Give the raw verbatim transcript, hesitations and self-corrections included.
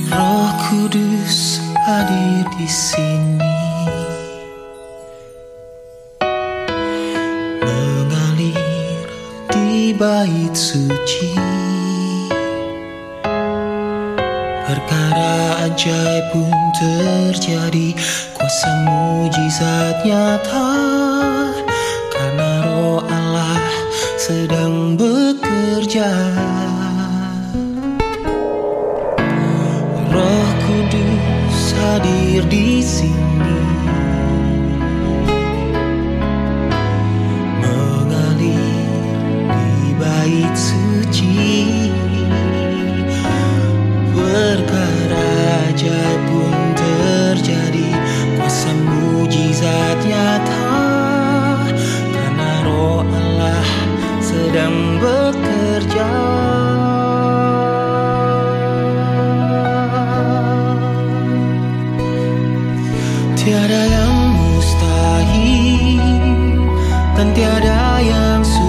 Roh Kudus hadir di sini, mengalir di bait suci. Perkara ajaib pun terjadi, kuasa mujizat nyata, karena Roh Allah sedang bekerja. Roh Kudus hadir di sini, mengalir di bait suci. Perkara ajaib pun terjadi, kuasa mujizat nyata, karena Roh Allah sedang bekerja. Tiada yang mustahil dan tiada yang sulit